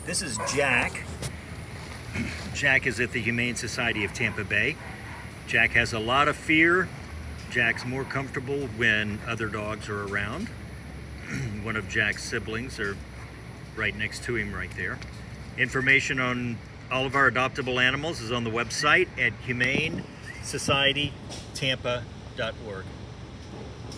This is Jack. Jack is at the Humane Society of Tampa Bay. Jack has a lot of fear. Jack's more comfortable when other dogs are around. One of Jack's siblings are right next to him right there. Information on all of our adoptable animals is on the website at humanesocietytampa.org.